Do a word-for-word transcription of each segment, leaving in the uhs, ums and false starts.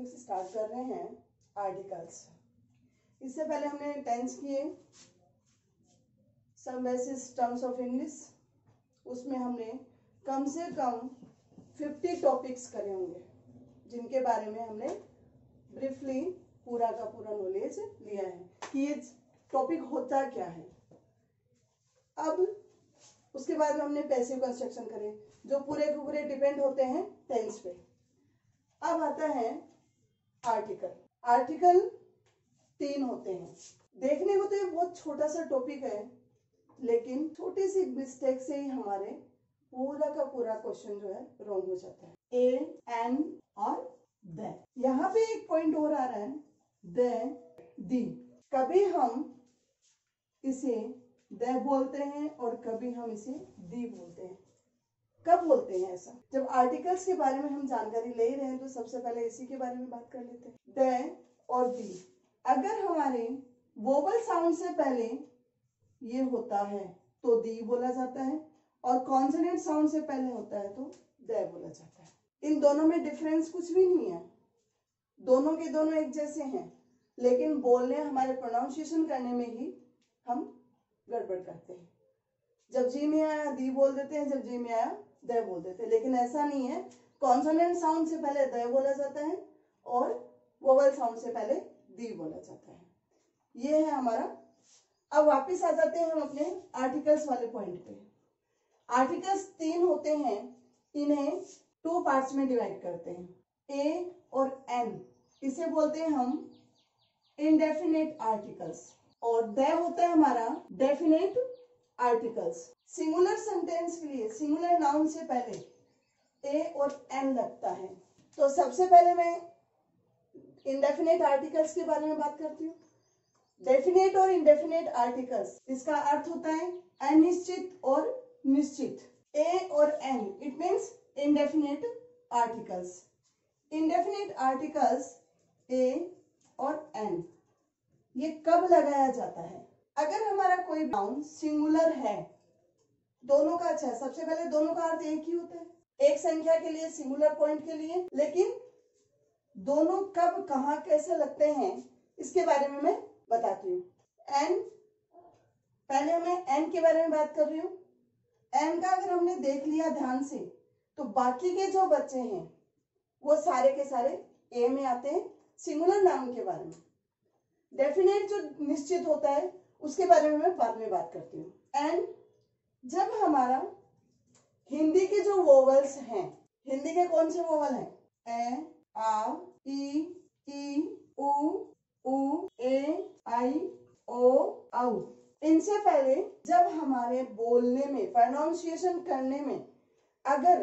Topic start कर रहे हैं आर्टिकल्स। इससे पहले हमने टेंस किए, some basis terms of English, उसमें हमने कम से कम पचास टॉपिक्स करे होंगे जिनके बारे में हमने ब्रीफली पूरा का पूरा नॉलेज लिया है कि ये टॉपिक होता क्या है। अब उसके बाद में हमने पैसिव कंस्ट्रक्शन करे जो पूरे के पूरे डिपेंड होते हैं टेंस पे। अब आता है आर्टिकल। आर्टिकल तीन होते हैं। देखने को तो ये बहुत छोटा सा टॉपिक है, लेकिन छोटी सी मिस्टेक से ही हमारे पूरा का पूरा क्वेश्चन जो है रॉन्ग हो जाता है। ए, एन और द। यहाँ पे एक पॉइंट और आ रहा है, द, दी। कभी हम इसे द बोलते हैं और कभी हम इसे दी बोलते हैं। कब बोलते हैं ऐसा? जब आर्टिकल्स के बारे में हम जानकारी ले रहे हैं तो सबसे पहले इसी के बारे में बात कर लेते हैं। द और दी, अगर हमारे वोवल साउंड से पहले ये होता है तो दी बोला जाता है, और कॉन्सोनेंट साउंड से पहले होता है तो द बोला जाता है। इन दोनों में डिफरेंस कुछ भी नहीं है, दोनों के दोनों एक जैसे हैं, लेकिन बोलने हमारे प्रोनाउंसिएशन करने में ही हम गड़बड़ करते हैं। जब जी में आया दी बोल देते हैं, जब जी में आया द बोल देते हैं, लेकिन ऐसा नहीं है। कॉन्सोनेंट साउंड से पहले द बोला जाता है और वोवल साउंड से पहले दी बोला जाता है। ये है हमारा। अब वापस आ जाते हैं हम अपने आर्टिकल्स वाले पॉइंट पे। आर्टिकल्स तीन होते हैं, इन्हें टू पार्ट्स में डिवाइड करते हैं, ए और एन। इसे बोलते हैं हम इनडेफिनेट आर्टिकल्स, और द होता है हमारा डेफिनेट आर्टिकल्स। सिंगुलर सेंटेंस के लिए सिंगुलर नाउन से पहले ए और एन लगता है। तो सबसे पहले मैं इंडेफिनेट आर्टिकल्स के बारे में बात करती हूँ। डेफिनेट और इंडेफिनेट आर्टिकल्स, इसका अर्थ होता है अनिश्चित और निश्चित। ए और an, it means indefinite articles. Indefinite articles a और एन, ये कब लगाया जाता है? अगर हमारा कोई नाउन सिंगुलर है, दोनों का अच्छा है। सबसे पहले दोनों का अर्थ एक ही होता है, एक संख्या के लिए, सिंगुलर पॉइंट के लिए, लेकिन दोनों कब कहाँ कैसे लगते हैं इसके बारे में मैं बताती हूँ। एन, पहले मैं एन के बारे में बात कर रही हूँ। एन का अगर हमने देख लिया ध्यान से तो बाकी के जो बच्चे हैं वो सारे के सारे ए में आते हैं, सिंगुलर नाउन के बारे में। डेफिनेट जो निश्चित होता है उसके बारे में मैं बाद में बात करती हूँ। एंड जब हमारा हिंदी के जो वोवल्स हैं, हिंदी के कौन से वोवल हैं? ए, आ, ई, ई, उ, उ, ए, आई, ओ, औ। इनसे पहले जब हमारे बोलने में, प्रोनाउंसिएशन करने में अगर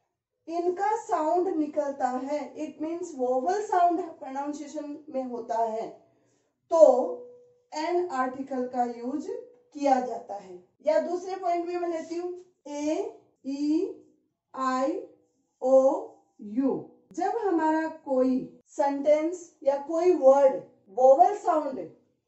इनका साउंड निकलता है, it means vowel sound pronunciation में होता है, तो एन आर्टिकल का यूज किया जाता है। या दूसरे पॉइंट में मैं लेती हूँ, ए, ई, आई, ओ, यू। जब हमारा कोई सेंटेंस या कोई वर्ड वोवल साउंड,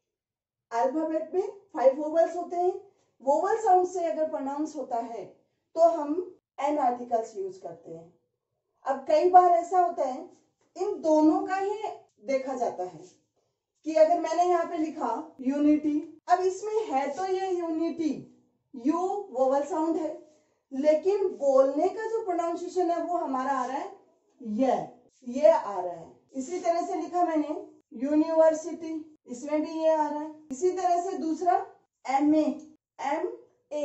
अल्फाबेट में फाइव वोवल्स होते हैं, वोवल साउंड से अगर प्रोनाउंस होता है तो हम एन आर्टिकल्स यूज करते हैं। अब कई बार ऐसा होता है इन दोनों का ही देखा जाता है कि अगर मैंने यहाँ पे लिखा यूनिटी, अब इसमें है तो ये यूनिटी, यू वोवल साउंड है, लेकिन बोलने का जो प्रोनाउंसिएशन है वो हमारा आ रहा है ये ये आ रहा है। इसी तरह से लिखा मैंने यूनिवर्सिटी, इसमें भी ये आ रहा है। इसी तरह से दूसरा एम ए, एम ए,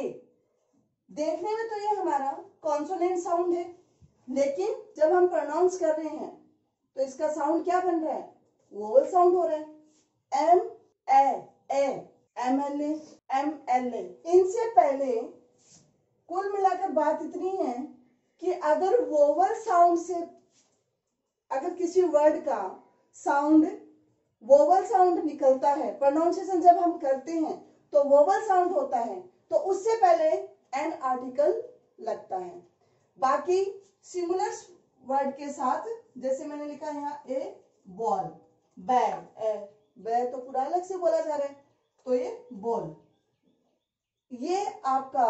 देखने में तो ये हमारा कॉन्सोनेंट साउंड है, लेकिन जब हम प्रोनाउंस कर रहे हैं तो इसका साउंड क्या बन रहा है? वोवल साउंड हो रहा है। M A, A, M L A, M L A. इनसे पहले कुल मिलाकर बात इतनी है कि अगर वोवल साउंड से, अगर किसी वर्ड का साउंड वोवल साउंड निकलता है, प्रोनाउंसिएशन जब हम करते हैं तो वोवल साउंड होता है, तो उससे पहले एन आर्टिकल लगता है। बाकी सिंगुलर वर्ड के साथ, जैसे मैंने लिखा है यहाँ a ball, bag, a bag तो पूरा अलग से बोला जा रहा है, तो ये बॉल, ये आपका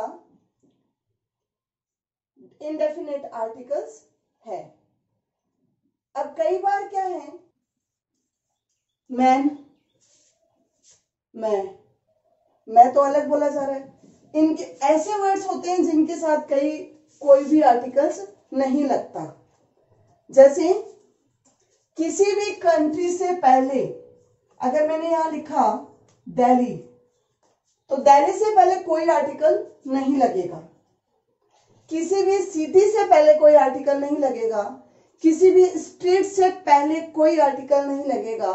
इंडेफिनेट आर्टिकल्स है। अब कई बार क्या है मैन, मैं, मैं तो अलग बोला जा रहा है। इनके ऐसे वर्ड्स होते हैं जिनके साथ कई कोई भी आर्टिकल्स नहीं लगता। जैसे किसी भी कंट्री से पहले अगर मैंने यहां लिखा दिल्ली, तो दिल्ली से पहले कोई आर्टिकल नहीं लगेगा। किसी भी सिटी से पहले कोई आर्टिकल नहीं लगेगा। किसी भी स्ट्रीट से पहले कोई आर्टिकल नहीं लगेगा।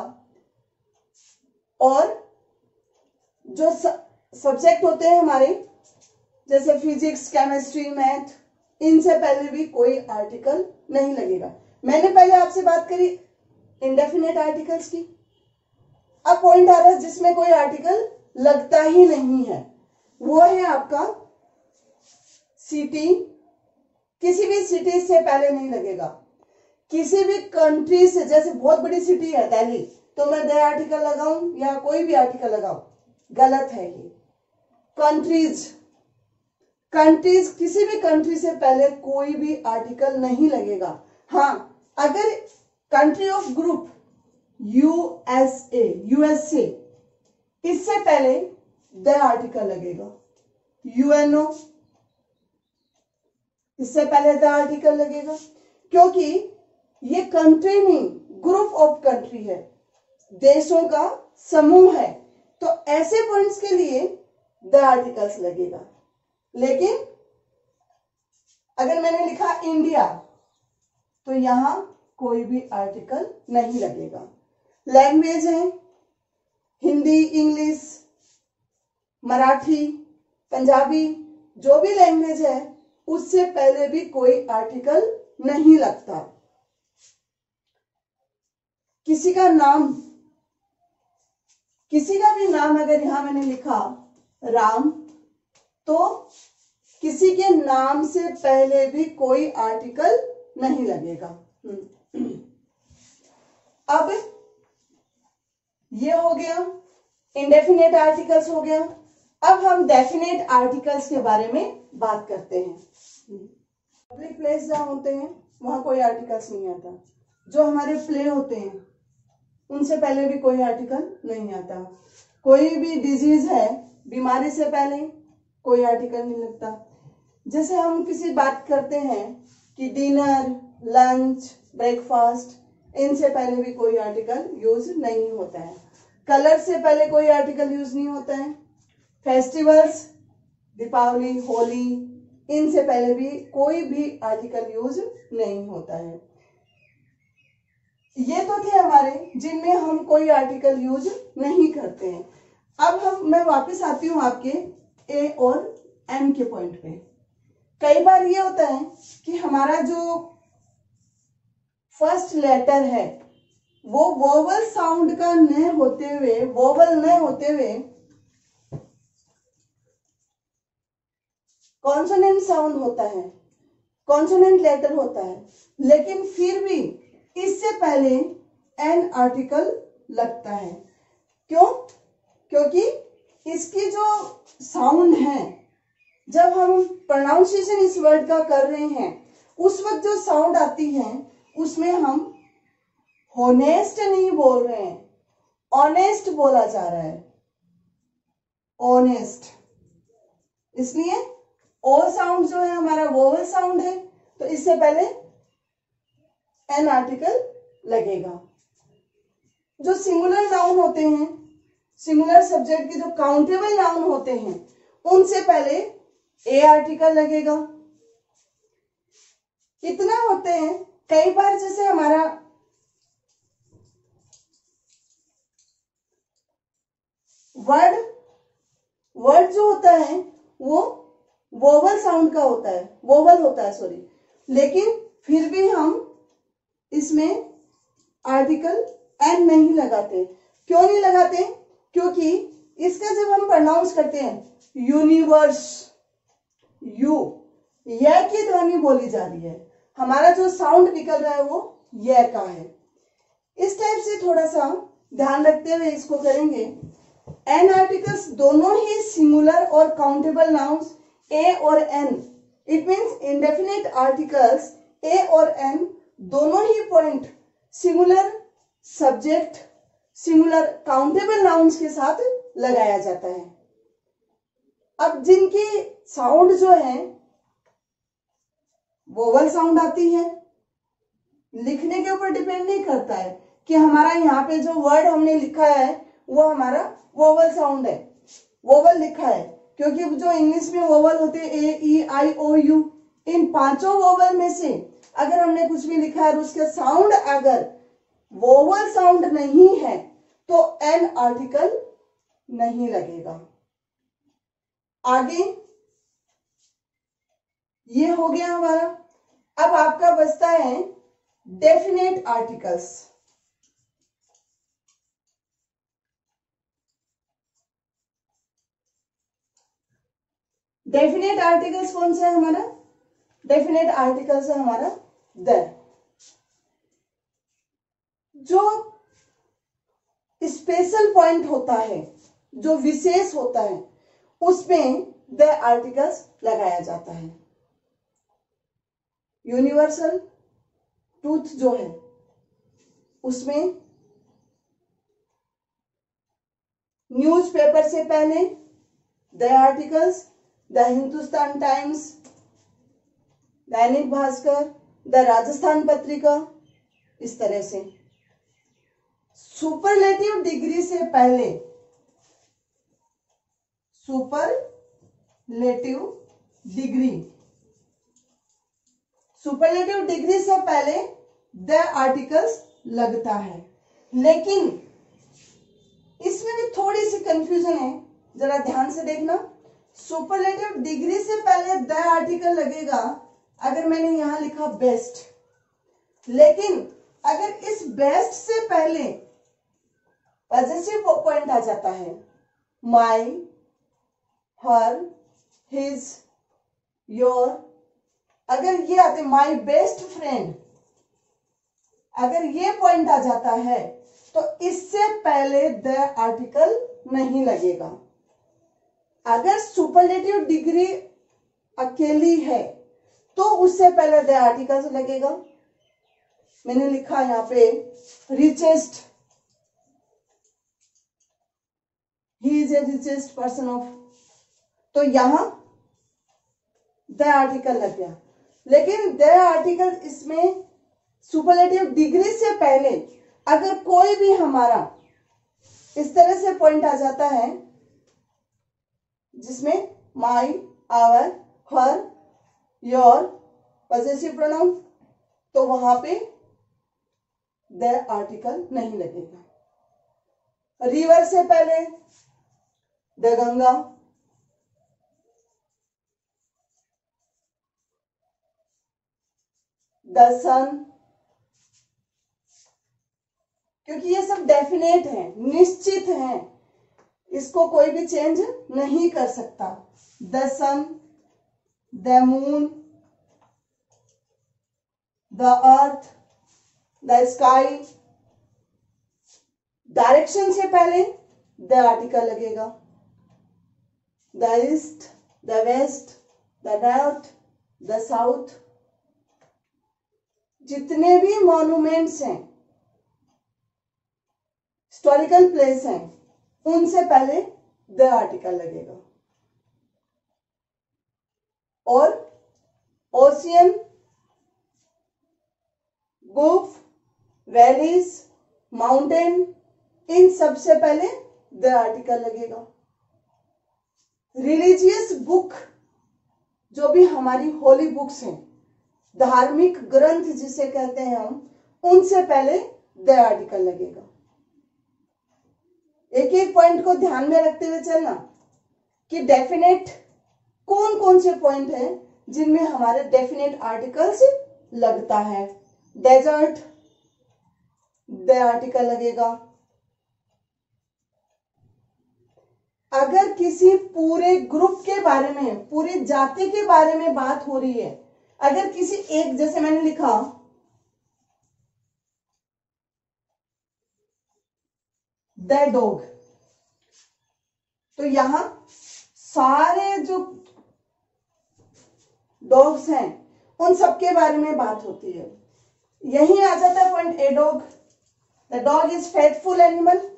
और जो सब्जेक्ट होते हैं हमारे, जैसे फिजिक्स, केमिस्ट्री, मैथ, इनसे पहले भी कोई आर्टिकल नहीं लगेगा। मैंने पहले आपसे बात करी इंडेफिनेट आर्टिकल्स की। अब पॉइंट आ रहा है जिसमें कोई आर्टिकल लगता ही नहीं है, वो है आपका सिटी। किसी भी सिटी से पहले नहीं लगेगा। किसी भी कंट्री से, जैसे बहुत बड़ी सिटी है दिल्ली, तो मैं द आर्टिकल लगाऊं या कोई भी आर्टिकल लगाऊं, गलत है ये। कंट्रीज, कंट्रीज किसी भी कंट्री से पहले कोई भी आर्टिकल नहीं लगेगा। हाँ, अगर country of group USA, USA, इससे पहले द आर्टिकल लगेगा। यूएनओ, इससे पहले द आर्टिकल लगेगा, क्योंकि ये कंट्री नहीं, ग्रुप ऑफ कंट्री है, देशों का समूह है। तो ऐसे पॉइंट्स के लिए द आर्टिकल्स लगेगा। लेकिन अगर मैंने लिखा इंडिया, तो यहां कोई भी आर्टिकल नहीं लगेगा। लैंग्वेज है हिंदी, इंग्लिश, मराठी, पंजाबी, जो भी लैंग्वेज है उससे पहले भी कोई आर्टिकल नहीं लगता। किसी का नाम, किसी का भी नाम अगर यहां मैंने लिखा राम, तो किसी के नाम से पहले भी कोई आर्टिकल नहीं लगेगा। अब ये हो गया इंडेफिनेट आर्टिकल्स हो गया। अब हम डेफिनेट आर्टिकल्स के बारे में बात करते हैं। पब्लिक प्लेस जहां होते हैं वहां कोई आर्टिकल्स नहीं आता। जो हमारे प्ले होते हैं उनसे पहले भी कोई आर्टिकल नहीं आता। कोई भी डिजीज है, बीमारी से पहले कोई आर्टिकल नहीं लगता। जैसे हम किसी बात करते हैं कि डिनर, लंच, ब्रेकफास्ट, इनसे पहले भी कोई आर्टिकल यूज नहीं होता है। कलर से पहले कोई आर्टिकल यूज नहीं होता है। फेस्टिवल्स, दीपावली, होली, इनसे पहले भी कोई भी आर्टिकल यूज नहीं होता है। ये तो थे हमारे जिनमें हम कोई आर्टिकल यूज नहीं करते हैं। अब हम मैं वापस आती हूं आपके ए और एम के पॉइंट पे। कई बार ये होता है कि हमारा जो फर्स्ट लेटर है वो वोवल साउंड का न होते हुए, वोवल न होते हुए कॉन्सोनेंट साउंड होता है, कॉन्सोनेंट लेटर होता है, लेकिन फिर भी इससे पहले एन आर्टिकल लगता है। क्यों? क्योंकि इसकी जो साउंड है, जब हम प्रोनाउंसिएशन इस वर्ड का कर रहे हैं उस वक्त जो साउंड आती है उसमें हम होनेस्ट नहीं बोल रहे हैं, ऑनेस्ट बोला जा रहा है, ऑनेस्ट। इसलिए ओ साउंड जो है हमारा वोवल साउंड है, तो इससे पहले एन आर्टिकल लगेगा। जो सिंगुलर नाउन होते हैं, सिंगुलर सब्जेक्ट के जो काउंटेबल नाउन होते हैं, उनसे पहले ए आर्टिकल लगेगा। इतना होते हैं कई बार, जैसे हमारा वर्ड वर्ड जो होता है वो वोवल साउंड का होता है, वोवल होता है सॉरी, लेकिन फिर भी हम इसमें आर्टिकल एन नहीं लगाते। क्यों नहीं लगाते? क्योंकि इसका जब हम प्रोनाउंस करते हैं यूनिवर्स, यू, यह की ध्वनि बोली जा रही है, हमारा जो साउंड निकल रहा है वो यह का है। इस टाइप से थोड़ा सा ध्यान रखते हुए इसको करेंगे। एन आर्टिकल्स दोनों ही सिंगुलर और काउंटेबल नाउन्स ए और an, it means indefinite articles a और एन दोनों ही point singular subject, singular countable nouns के साथ लगाया जाता है। अब जिनकी साउंड जो है वोवल साउंड आती है, लिखने के ऊपर डिपेंड नहीं करता है कि हमारा यहाँ पे जो वर्ड हमने लिखा है वो हमारा वोवल साउंड है, वोवल लिखा है, क्योंकि जो इंग्लिश में वोवल होते हैं ए ई आई ओ यू, इन पांचों वोवल में से अगर हमने कुछ भी लिखा है और उसका साउंड अगर वोवल साउंड नहीं है तो एन आर्टिकल नहीं लगेगा। आगे ये हो गया हमारा। अब आपका बचता है डेफिनेट आर्टिकल्स। डेफिनेट आर्टिकल्स कौन सा है हमारा? डेफिनेट आर्टिकल्स है हमारा द। जो स्पेशल पॉइंट होता है, जो विशेष होता है, उसमें द आर्टिकल्स लगाया जाता है। यूनिवर्सल ट्रूथ जो है उसमें न्यूज़पेपर से पहले the articles, the Hindustan Times, Dainik Bhaskar, the Rajasthan Patrika, इस तरह से। सुपरलेटिव डिग्री से पहले, सुपरलेटिव डिग्री, सुपरलेटिव डिग्री से पहले द आर्टिकल्स लगता है। लेकिन इसमें भी थोड़ी सी कंफ्यूजन है, जरा ध्यान से देखना। सुपरलेटिव डिग्री से पहले द आर्टिकल लगेगा अगर मैंने यहां लिखा बेस्ट, लेकिन अगर इस बेस्ट से पहले पॉजिटिव पॉइंट आ जाता है, माई, हर, हिज, योर, अगर ये आते माई बेस्ट फ्रेंड, अगर ये पॉइंट आ जाता है तो इससे पहले द आर्टिकल नहीं लगेगा। अगर सुपरलेटिव डिग्री अकेली है तो उससे पहले द आर्टिकल लगेगा। मैंने लिखा यहां पे richest, he is a richest person of, तो यहां द आर्टिकल लग गया। लेकिन द आर्टिकल इसमें सुपरलेटिव डिग्री से पहले अगर कोई भी हमारा इस तरह से पॉइंट आ जाता है जिसमें my, our, her, your, possessive pronoun, तो वहां पे द आर्टिकल नहीं लगेगा। रिवर से पहले द गंगा, द सन, क्योंकि ये सब डेफिनेट है, निश्चित है, इसको कोई भी चेंज नहीं कर सकता। The sun, the moon, the earth, the sky. Direction से पहले द आर्टिकल लगेगा। The east, the west, the north, the south. जितने भी मॉन्यूमेंट्स हैं, हिस्टोरिकल प्लेस हैं, उनसे पहले द आर्टिकल लगेगा। और ओशियन, गुफ, वैलीज, माउंटेन, इन सब से पहले द आर्टिकल लगेगा। रिलीजियस बुक, जो भी हमारी होली बुक्स हैं, धार्मिक ग्रंथ जिसे कहते हैं हम, उनसे पहले द आर्टिकल लगेगा। एक एक पॉइंट को ध्यान में रखते हुए चलना कि डेफिनेट कौन कौन से पॉइंट हैं जिनमें हमारे डेफिनेट आर्टिकल्स लगता है। डेजर्ट, द आर्टिकल लगेगा। अगर किसी पूरे ग्रुप के बारे में, पूरी जाति के बारे में बात हो रही है, अगर किसी एक, जैसे मैंने लिखा द डॉग, तो यहां सारे जो डॉग्स हैं उन सबके बारे में बात होती है। यही आ जाता है point a dog. The dog is faithful animal,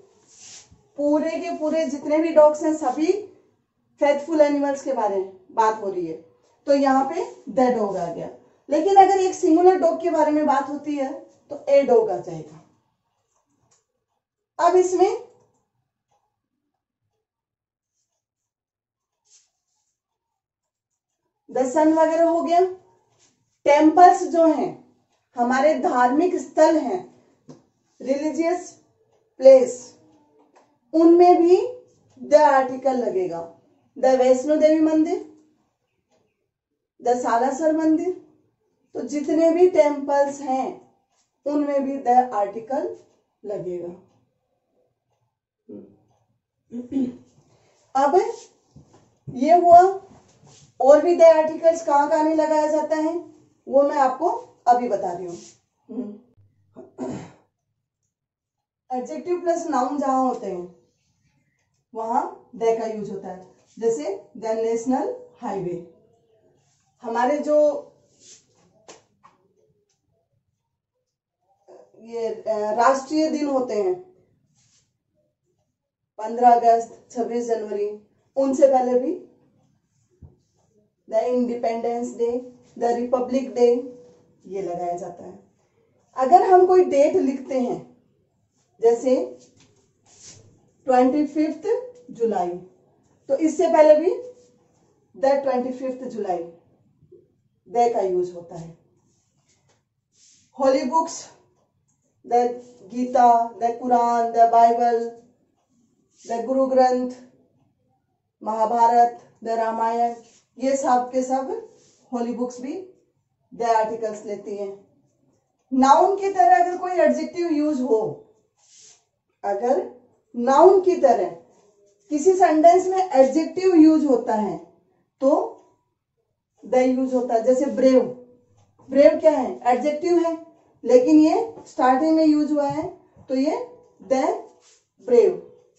पूरे के पूरे जितने भी डॉग्स हैं सभी फेथफुल एनिमल्स के बारे में बात हो रही है, तो यहाँ पे द डॉग आ गया। लेकिन अगर एक सिंगुलर डॉग के बारे में बात होती है तो ए डॉग आ जाएगा। अब इसमें द सन वगैरह हो गया। टेम्पल्स जो हैं हमारे धार्मिक स्थल हैं, रिलीजियस प्लेस, उनमें भी द आर्टिकल लगेगा। द वैष्णो देवी मंदिर, द सालासर मंदिर, तो जितने भी टेम्पल्स हैं उनमें भी द आर्टिकल लगेगा। अब ये हुआ, और भी द आर्टिकल्स कहां कहां नहीं लगाया जाता है वो मैं आपको अभी बता रही हूं। एडजेक्टिव प्लस नाउन जहां होते हैं वहां द का यूज होता है। जैसे द नेशनल हाईवे, हमारे जो ये राष्ट्रीय दिन होते हैं पंद्रह अगस्त, छब्बीस जनवरी, उनसे पहले भी the Independence Day, the Republic Day, ये लगाया जाता है। अगर हम कोई डेट लिखते हैं जैसे ट्वेंटी फिफ्थ जुलाई, तो इससे पहले भी द ट्वेंटी फिफ्थ जुलाई द का यूज होता है। Holy books, the Gita, the Quran, the Bible, the Guru Granth, Mahabharat, the Ramayan, ये सब के सब होली बुक्स भी द आर्टिकल्स लेती हैं। नाउन की तरह अगर कोई एडजेक्टिव यूज हो, अगर नाउन की तरह किसी सेंटेंस में एडजेक्टिव यूज होता है तो द यूज होता है। जैसे ब्रेव, ब्रेव क्या है? एडजेक्टिव है, लेकिन ये स्टार्टिंग में यूज हुआ है तो ये द ब्रेव।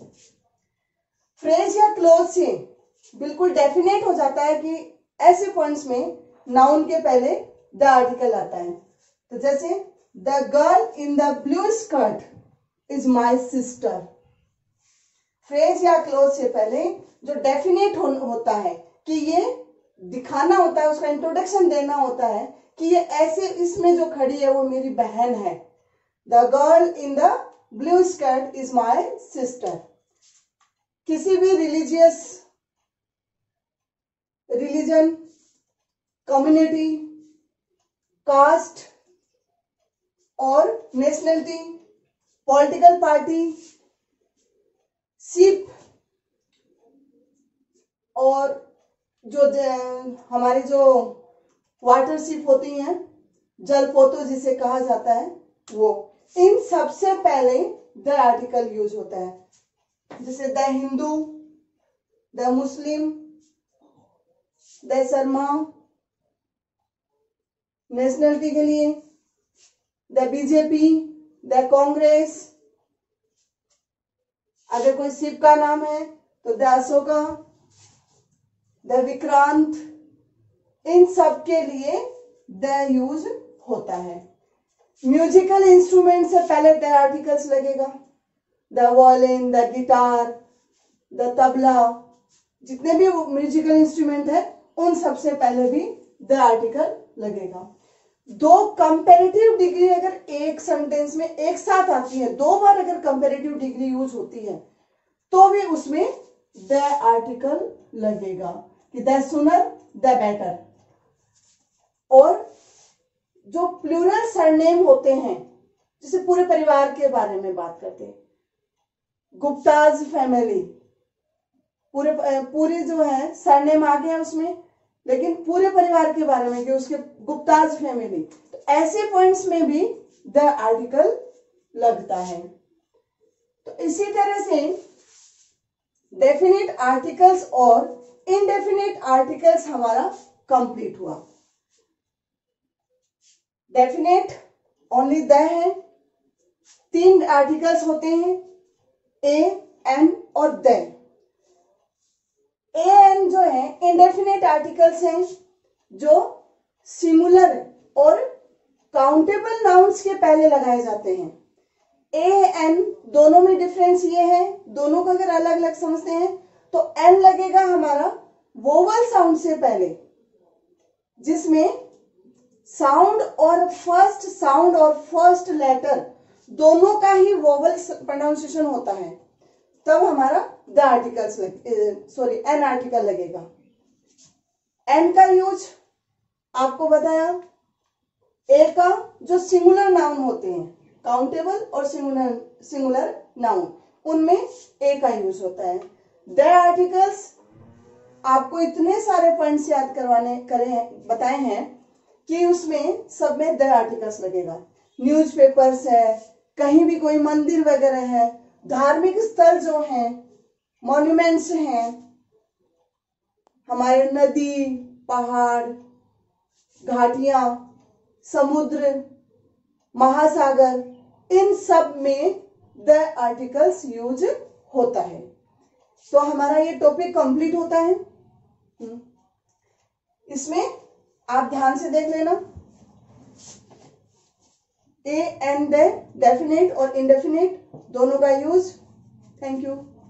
फ्रेज या क्लोज से बिल्कुल डेफिनेट हो जाता है कि ऐसे पॉइंट्स में नाउन के पहले द आर्टिकल आता है। तो जैसे the girl in the blue skirt is my sister. Phrase या क्लोज से पहले जो डेफिनेट हो, होता है कि ये दिखाना होता है, उसका इंट्रोडक्शन देना होता है कि ये ऐसे, इसमें जो खड़ी है वो मेरी बहन है। The girl in the blue skirt is my sister. किसी भी रिलीजियस, रिलीजन, कम्युनिटी, कास्ट और नेशनलिटी, पॉलिटिकल पार्टी, शिप और जो हमारी जो वाटर शिप होती हैं, जलपोतो जिसे कहा जाता है, वो, इन सबसे पहले द आर्टिकल यूज होता है। जैसे the Hindu, the Muslim, the Sharma, nationality के लिए द बीजेपी, द कांग्रेस। अगर कोई शिप का नाम है तो द अशोका, द विक्रांत, इन सब के लिए द यूज होता है। म्यूजिकल इंस्ट्रूमेंट से पहले द आर्टिकल्स लगेगा। The violin, the guitar, the tabla, जितने भी म्यूजिकल इंस्ट्रूमेंट है उन सबसे पहले भी द आर्टिकल लगेगा। दो कंपैरेटिव डिग्री अगर एक सेंटेंस में एक साथ आती है, दो बार अगर कंपैरेटिव डिग्री यूज होती है तो भी उसमें द आर्टिकल लगेगा कि द सुनर द बेटर। और जो प्लूरल सरनेम होते हैं, जैसे पूरे परिवार के बारे में बात करते हैं, गुप्ताज फैमिली, पूरे पूरी जो है सरनेम आ गया उसमें, लेकिन पूरे परिवार के बारे में कि उसके गुप्ताज फैमिली, तो ऐसे पॉइंट्स में भी द आर्टिकल लगता है। तो इसी तरह से डेफिनेट आर्टिकल्स और इनडेफिनेट आर्टिकल्स हमारा कंप्लीट हुआ। डेफिनेट ओनली द है, तीन आर्टिकल्स होते हैं, ए, एन और द। ए एन जो है इंडेफिनेट आर्टिकल्स हैं जो सिंगुलर और काउंटेबल नाउन्स के पहले लगाए जाते हैं। ए एन दोनों में डिफरेंस ये है, दोनों को अगर अलग अलग समझते हैं तो एन लगेगा हमारा वोवल साउंड से पहले, जिसमें साउंड और फर्स्ट साउंड और फर्स्ट लेटर दोनों का ही वोवल प्रोनाउंसिएशन होता है, तब हमारा द आर्टिकल्स लग सॉरी एन आर्टिकल लगेगा। एन का यूज आपको बताया, ए का जो सिंगुलर नाउन होते हैं, काउंटेबल और सिंगुलर सिंगुलर नाउन, उनमें ए का यूज होता है। द आर्टिकल्स आपको इतने सारे पॉइंट्स याद करवाने करे बताए हैं कि उसमें सब में द आर्टिकल्स लगेगा। न्यूज़पेपर्स है, कहीं भी कोई मंदिर वगैरह है, धार्मिक स्थल जो हैं, मॉन्यूमेंट्स हैं, हमारे नदी, पहाड़, घाटियां, समुद्र, महासागर, इन सब में द आर्टिकल्स यूज होता है। तो हमारा ये टॉपिक कंप्लीट होता है। इसमें आप ध्यान से देख लेना, ए एंड द, डेफिनेट और इंडेफिनेट दोनों का यूज। Thank you.